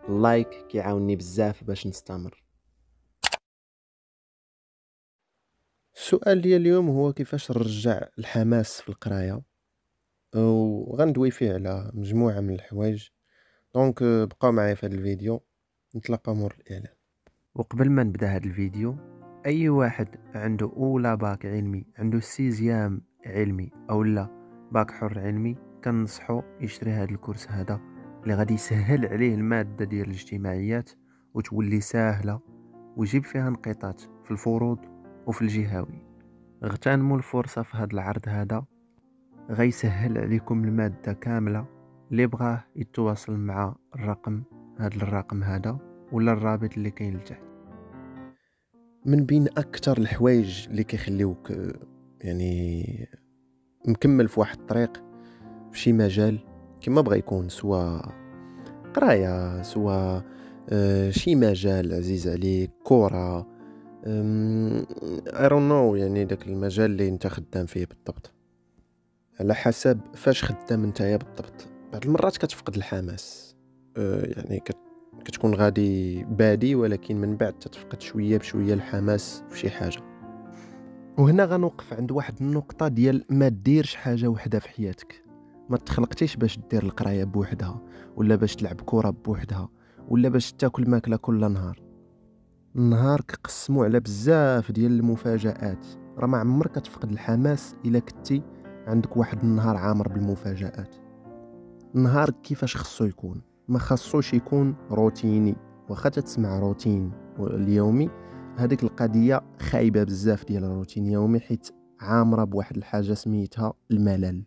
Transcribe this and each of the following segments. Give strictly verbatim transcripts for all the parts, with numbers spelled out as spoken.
اللايك كيعاونني بزاف باش نستمر. السؤال ديال اليوم هو كيفاش نرجع الحماس في القرايه، وغندوي فيه على مجموعه من الحوايج. دونك بقاو معايا في هذا الفيديو، نتلاقاو مور الاعلان. وقبل ما نبدا هذا الفيديو، اي واحد عنده اولى باك علمي، عنده سيزيام علمي او لا باك حر علمي، كنصحو يشري هذا الكورس هذا اللي غادي يسهل عليه الماده ديال الاجتماعيات وتولي ساهله ويجيب فيها انقطاط في الفروض وفي الجهوي. اغتنموا الفرصه في هذا العرض هذا، غيسهل عليكم الماده كامله. اللي بغاه يتواصل مع الرقم هذا الرقم هذا ولا الرابط اللي كاين لتحت. من بين اكثر الحوايج اللي كيخليوك يعني مكمل في واحد الطريق في شي مجال كما بغى يكون، سواء قرايه، سواء آه شي مجال عزيز عليك، كره، اي دون نو، يعني داك المجال اللي انت خدام فيه بالضبط، على حسب فاش خدام نتايا بالضبط. بعض المرات كتفقد الحماس، أه يعني كت كتكون غادي بادي، ولكن من بعد تتفقد شويه بشويه الحماس في شي حاجه. وهنا غنوقف عند واحد النقطه ديال ما ديرش حاجه وحده في حياتك. ما تخلقتيش باش دير القرايه بوحدها، ولا باش تلعب كره بوحدها، ولا باش تاكل ماكله كل نهار. النهار كقسمو على بزاف ديال المفاجآت. راه ما عمرك تفقد الحماس الا كنتي عندك واحد النهار عامر بالمفاجآت. النهار كيفاش خصو يكون؟ ما خصوش يكون روتيني. واخا تسمع روتين اليومي، هذيك القضيه خايبه بزاف ديال الروتين اليومي، حيت عامره بواحد الحاجه سميتها الملل.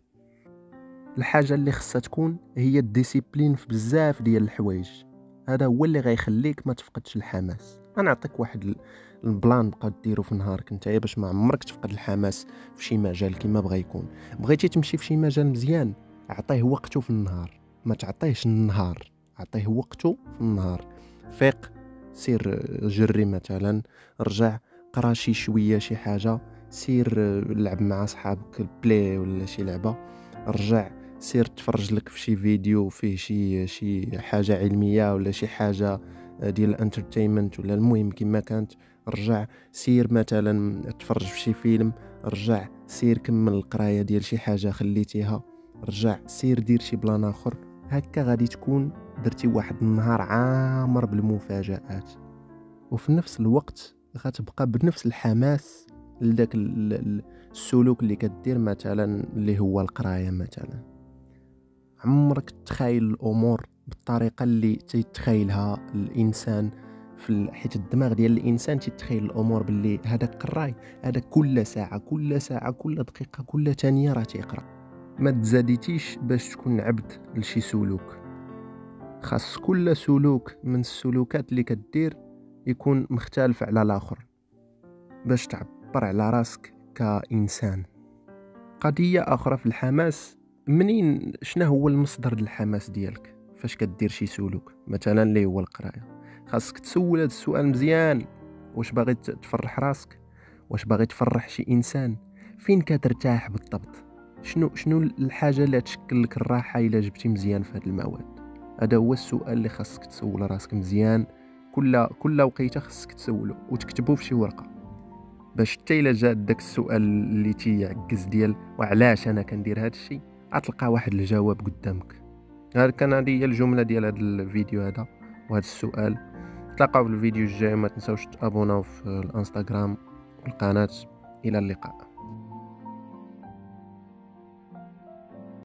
الحاجه اللي خصها تكون هي الديسيبلين في بزاف ديال الحوايج. هذا هو اللي غيخليك ما تفقدش الحماس. انا نعطيك واحد البلان بقى ديرو في نهارك نتايا باش ما عمرك تفقد الحماس في شي مجال كما بغى يكون. بغيتي تمشي في شي مجال مزيان، اعطيه وقته في النهار، ما تعطيهش النهار، اعطيه وقته في النهار. فيق، سير جري مثلا، رجع قرا شي شويه شي حاجه، سير لعب مع صحابك البلاي ولا شي لعبه، رجع سير تفرج لك في شي فيديو فيه شي شي حاجه علميه ولا شي حاجه ديال الانترتينمنت ولا المهم كما كانت. رجع سير مثلا تفرج في شي فيلم، رجع سير كمل القرايه ديال شي حاجه خليتيها، رجع سير دير شي بلان اخر. هكا غادي تكون درتي واحد النهار عامر بالمفاجآت، وفي نفس الوقت غتبقى بنفس الحماس لذاك السلوك اللي كدير مثلا اللي هو القرايه مثلا. عمرك تخيل الامور بالطريقه اللي تيتخيلها الانسان في حيت الدماغ ديال الانسان تيتخيل الامور باللي هذاك قراي، هذا كل ساعه كل ساعه كل دقيقه كل ثانيه راه تيقرا. ما تزاديتيش باش تكون عبد لشي سلوك. خاص كل سلوك من السلوكات اللي كدير يكون مختلف على الاخر باش تعبر على راسك كإنسان. قضيه اخرى في الحماس، منين شنو هو المصدر الحماس ديالك فاش كدير شي سلوك مثلا اللي هو القرايه؟ خاصك تسول هذا السؤال مزيان. واش باغي تفرح راسك؟ واش باغي تفرح شي انسان؟ فين كترتاح بالضبط؟ شنو شنو الحاجه اللي تشكل لك الراحه الا جبتي مزيان في هذا المواد؟ هذا هو السؤال اللي خاصك تسول راسك مزيان. كل كل وقيته خاصك تسولو وتكتبو في شي ورقه، باش حتى الا جا داك السؤال اللي تيعكز ديال وعلاش انا كندير هذا الشيء، غتلقى واحد الجواب قدامك. هذا كان هذه هي الجمله ديال هذا الفيديو هذا وهذا السؤال. نتلاقاو في الفيديو الجاي، ما تنساوش تابوناو في الانستغرام والقناه. الى اللقاء.